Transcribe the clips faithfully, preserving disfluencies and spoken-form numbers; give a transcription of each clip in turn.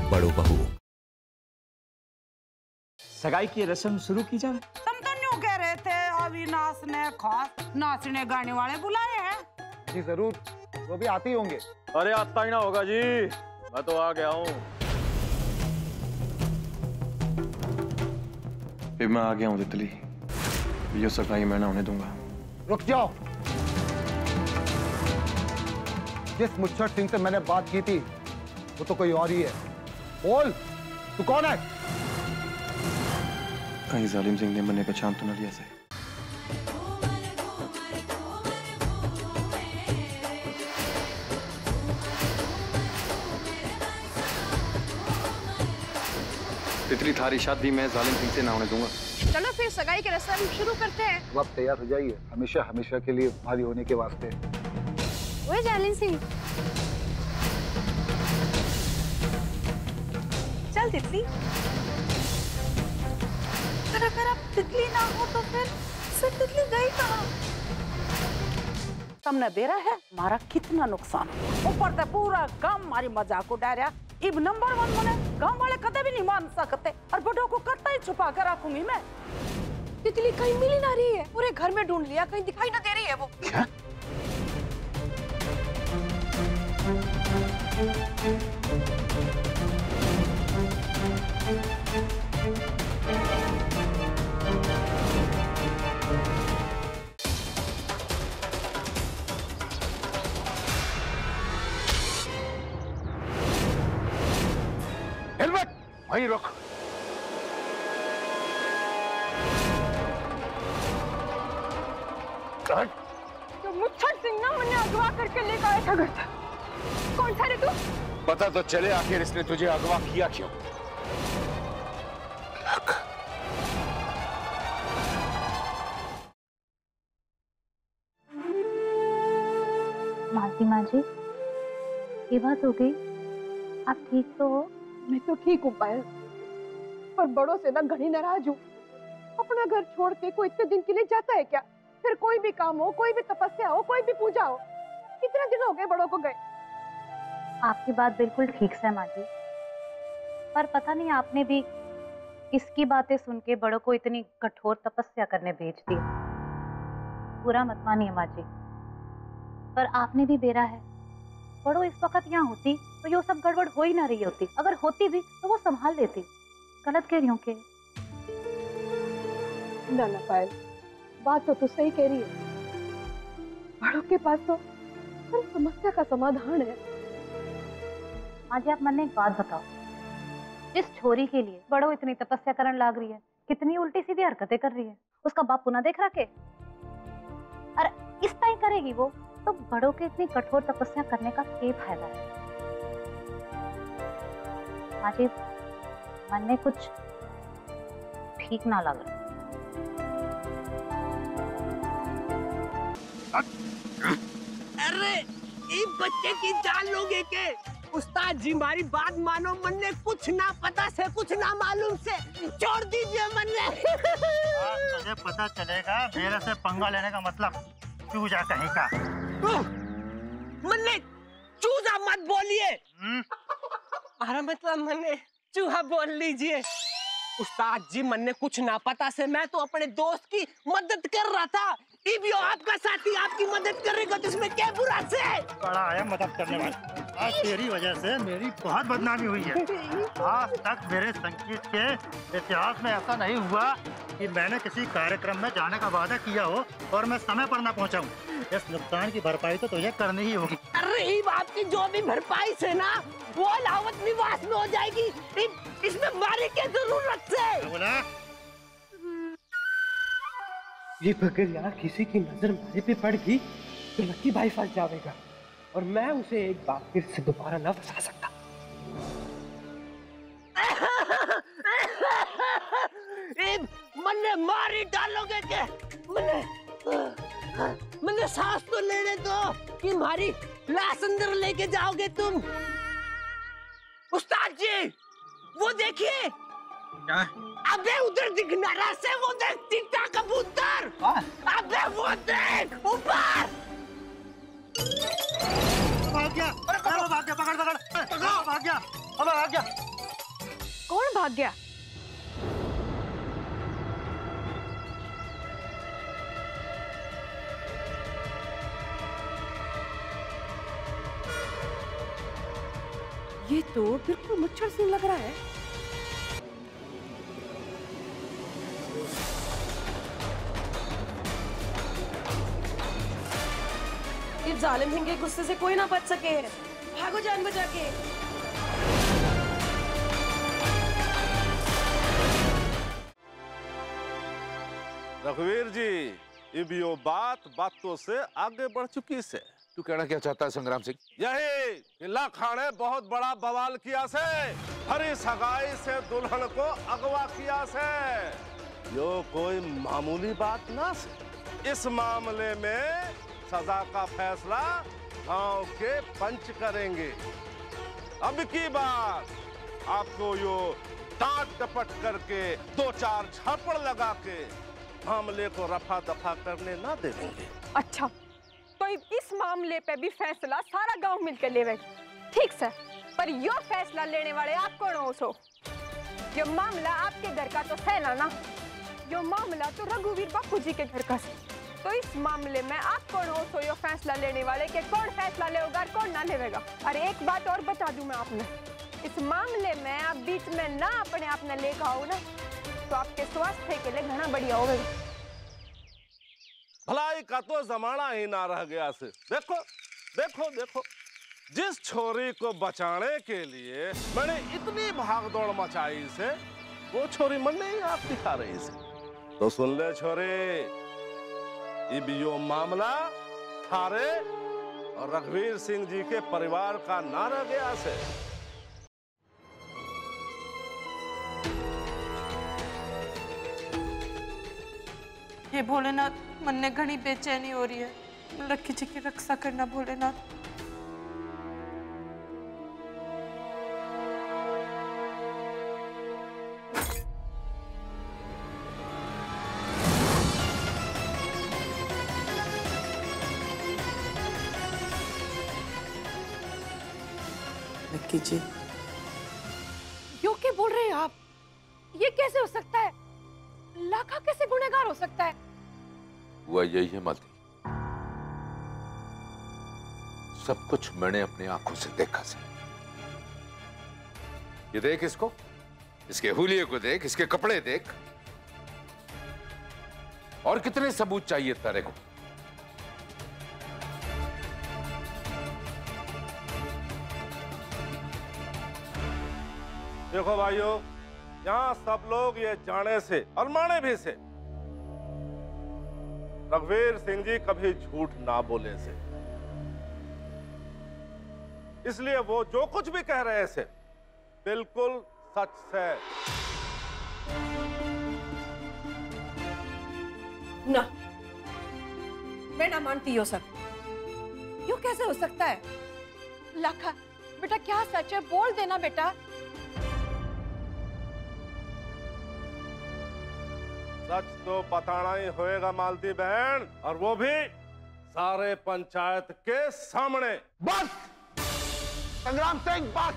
बड़ो बहू। सगाई की रस्म शुरू की जाए। तुम तो न्यू कह रहे थे अविनाश ने खास नाचने गाने वाले बुलाए हैं। जी जरूर, वो भी आते ही होंगे। अरे आता ही ना होगा जी, मैं तो आ गया हूँ। फिर मैं आ गया हूँ तितली, ये सगाई मैं ना होने दूंगा। रुक जाओ। जिस मुच्छर सिंह से मैंने बात की थी वो तो कोई और ही है। बोल, तू कौन है? कहीं जालिम सिंह ने मन्ने पहचान तो न लिया से। तितली थारी शादी में जालिम सिंह से ना होने दूंगा। चलो फिर सगाई की रस्म शुरू करते हैं। अब आप तैयार हो जाइए, हमेशा हमेशा के लिए भारी होने के वास्ते। वो जालिम सिंह, चल तितली। अगर आप तितली ना हो तो फिर फिर तितली गई कहाँ? तुमने बेरा है हमारा कितना नुकसान, ऊपर से पूरा गांव हमारी मजाक उड़ा रहा। इब नंबर वन मने गांव वाले कदे भी नहीं मान सकते और बड़ों को कत्ता ही छुपा कर रखूंगी मैं। तितली कहीं मिल ही ना रही है, पूरे घर में ढूंढ लिया, कहीं दिखाई ना दे रही है वो। क्या? हेलमेट वहीं रख। तो मुच्छर सिंह ना मैंने अगवा करके लेकर आया था घर से। कौन था रे तू? पता तो चले आखिर इसने तुझे अगवा किया क्यों। मालती माँ जी, ये बात हो गई, आप ठीक तो हो? मैं तो ठीक हूँ पायल, पर बड़ों से ना घनी नाराज हूँ। अपना घर छोड़ के कोई इतने दिन के लिए जाता है क्या? फिर कोई भी काम हो, कोई भी तपस्या हो, कोई भी पूजा हो, कितने दिन हो गए बड़ों को गए। आपकी बात बिल्कुल ठीक है माँ जी, पर पता नहीं आपने भी किसकी बातें सुन के बड़ों को इतनी कठोर तपस्या करने भेज दिया। बुरा मत मानिए माँ जी, पर आपने भी बेरा है। बड़ो इस वक्त यहाँ होती तो ये सब गड़बड़ हो ही ना रही होती। अगर होती भी तो वो संभाल लेती। गलत कह रही हूँ के? ना ना पायल, बात तो तू सही कह रही है। बड़ों के पास तो हर समस्या का समाधान है। माँ जी, आप मन में एक बात बताओ, जिस छोरी के लिए बड़ो इतनी तपस्या करने लाग रही है, कितनी उल्टी सीधी हरकतें कर रही है, उसका बाप पुनः देख रहा के? और इस तरह करेगी वो, तो बड़ों के इतनी कठोर तपस्या करने का क्या फायदा है? माँ जी, मन में कुछ ठीक ना लग रहा। अरे ये बच्चे की जान लोगे के? उस्ताद जी हमारी बात मानो, मन ने कुछ ना पता से कुछ ना मालूम से छोड़ दीजिए मन ने। मुझे पता चलेगा मेरे से पंगा लेने का मतलब चूजा कहीं का। मन ने चूजा मत बोलिए, हमारा मतलब मन ने चूहा बोल लीजिए। उस्ताद जी मन ने कुछ ना पता से मैं तो अपने दोस्त की मदद कर रहा था। इबियो आपका साथी आपकी मदद करेगा तो इसमें क्या बुरा से? बड़ा आया मदद करने वाला। आज तेरी वजह से मेरी बहुत बदनामी हुई है। आज तक मेरे संगीत के इतिहास में ऐसा नहीं हुआ कि मैंने किसी कार्यक्रम में जाने का वादा किया हो और मैं समय पर ना पहुंचा हूँ। इस नुकसान की भरपाई तो तुझे करनी ही होगी। अरे आपकी जो भी भरपाई से ना वो लावत निवास में हो जाएगी। इसमें मारे की जरूरत से। बोला ये अगर यार किसी की नजर मेरे पे पड़ गई तो लकी भाई फंस जाएगा और मैं उसे एक बार फिर से दोबारा न फंसा सकता। मन्ने मारी डालोगे के? मन्ने मन्ने सांस तो लेने दो कि हमारी लाश अंदर लेके जाओगे तुम। उस्ताद जी वो देखिए, अबे उधर दिखना रहा से, वो देख चिट्टा कबूतर। अबे वो देख ऊपर। भाग गया, अरे भाग गया, पकड़ पकड़, भाग गया, अब भाग गया। भाग गया। ये तो बिल्कुल मच्छर सिंह लग रहा है। इस जालिम सिंह के गुस्से से कोई ना बच सके। भागो जान बचा के। रघुवीर जी, अब यो बात बातों से आगे बढ़ चुकी से। तू कहना क्या चाहता है संग्राम सिंह? यही कि लाखन ने बहुत बड़ा बवाल किया से, हरी सगाई से दुल्हन को अगवा किया से। यो कोई मामूली बात ना से। इस मामले में सजा का फैसला गांव के पंच करेंगे। अब की बात आपको यो डांट डपट करके दो चार झापड़ लगा के मामले को रफा दफा करने ना देंगे। अच्छा, तो इस मामले पे भी फैसला सारा गांव मिलकर लेवेगा। ठीक सर, पर यो फैसला लेने वाले आप कौन हो सो? यो मामला आपके घर का तो है ना ना? यो मामला तो रघुवीर बापू जी के घर का है। तो इस मामले में आप कौन हो सो यो फैसला लेने वाले के कौन फैसला लेगा और कौन ना लेगा? अरे एक बात और बता दूं मैं आपने, इस मामले में आप बीच में ना अपने आप ने लेकर आओ ना, तो आपके स्वास्थ्य के लिए घना बढ़िया होगा। भलाई का तो जमाना ही ना रह गया से। देखो देखो देखो, जिस छोरी को बचाने के लिए मैंने इतनी भागदौड़ मचाई से, वो छोरी मन नहीं आप दिखा रही से। तो सुन ले छोरे, अब यो मामला थारे और रघुवीर सिंह जी के परिवार का ना रह गया से। हे भोलेनाथ, मन ने घनी बेचैनी हो रही है। लक्की जी की रक्षा करना भोलेनाथ। लक्की जी, यो क्या बोल रहे हैं आप? ये कैसे हो सकता है? लाखा कैसे गुनहगार हो सकता है? हुआ यही है मालती, सब कुछ मैंने अपनी आंखों से देखा से। ये देख इसको, इसके हुलिये को देख, इसके कपड़े देख, और कितने सबूत चाहिए तेरे को? देखो भाइयों, यहाँ सब लोग ये जाने से और माने भी से रघुवीर सिंह जी कभी झूठ ना बोले से, इसलिए वो जो कुछ भी कह रहे से बिल्कुल सच से। ना, मैं ना मानती यो सब। यो कैसे हो सकता है? लाखा बेटा, क्या सच है? बोल देना बेटा। सच तो बताना ही होएगा मालती बहन, और वो भी सारे पंचायत के सामने। बस संग्राम सिंह, बस।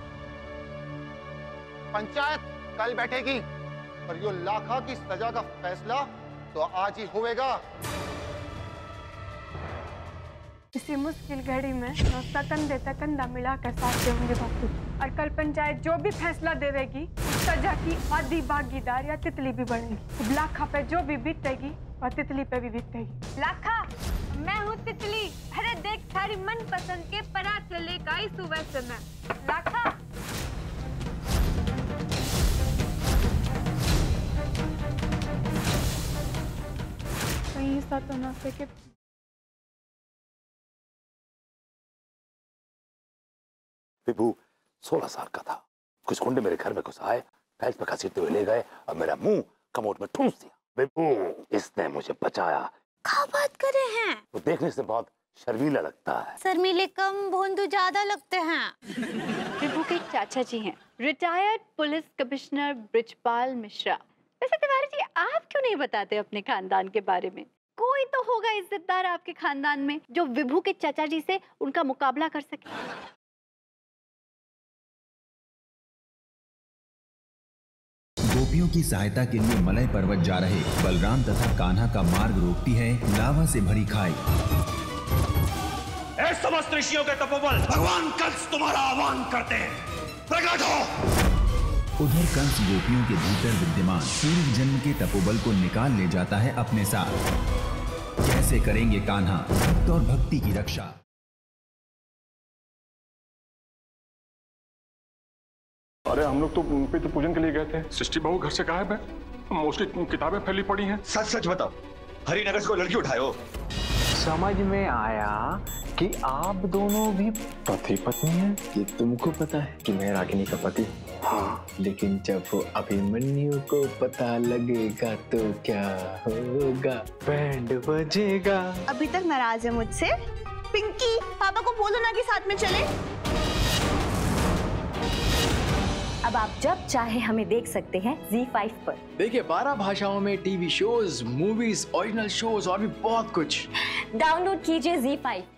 पंचायत कल बैठेगी और यो लाखा की सजा का फैसला तो आज ही होएगा। इसी मुश्किल घड़ी में उसका कंधे तक कंधा मिलाकर साथ देंगे बापू, और कल पंचायत जो भी फैसला देवेगी सजा की आधी भागीदार या तितली भी बनेगी। लाखा पे जो भी बीतेगी और तितली पे भी बीतेगी। लाखा, मैं हूँ तितली। अरे देख, सारी मन पसंद के पराठे लेकर आई सुबह से मैं। लाखा, कहीं ऐसा तो ना से कि विभू सोलह साल का था, कुछ गुंडे मेरे घर में घुस आए, फैज पे घसीटते हुए ले गए और मेरा मुंह कमोड में ठूंस दिया। विभू, इसने मुझे बचाया। क्या बात कर रहे हैं? वो देखने से बहुत शर्मीला लगता है। शर्मीले कम, भोंदू ज्यादा लगते हैं। विभू के चाचा जी हैं, retired police commissioner Brijpal Mishra. वैसे तिवारी जी, आप क्यों नहीं बताते अपने खानदान के बारे में? कोई तो होगा इज्जतदार आपके खानदान में जो विभू के चाचा जी से उनका मुकाबला कर सके। गोपियों की सहायता के लिए मलय पर्वत जा रहे बलराम तथा कान्हा का मार्ग रोकती है लावा से भरी खाई। ऐ समस्त ऋषियों के तपोबल, भगवान कंस तुम्हारा आह्वान करते हैं, प्रकट हो। उधर कंस गोपियों के भीतर विद्यमान पूर्व जन्म के तपोबल को निकाल ले जाता है अपने साथ। कैसे करेंगे कान्हा भक्त और भक्ति की रक्षा? अरे हम लोग तो पितृ पूजन के लिए गए थे, सृष्टि बहू घर से गायब है, मोस्टली किताबें फैली पड़ी हैं। सच सच बताओ, हरिनगर से कोई लड़की उठाए हो? समझ में आया कि आप दोनों भी पति पत्नी हैं। कि तुमको पता है कि मैं रागिनी का पति। हाँ, लेकिन जब वो अभिमन्यु को पता लगेगा तो क्या होगा? बैंड बजेगा। अभी तक नाराज है मुझसे? पिंकी, पापा को बोलो ना कि साथ में चले। अब आप जब चाहे हमें देख सकते हैं ज़ी फाइव पर। देखिए बारह भाषाओं में TV shows, movies, original shows और भी बहुत कुछ। डाउनलोड कीजिए ज़ी फाइव।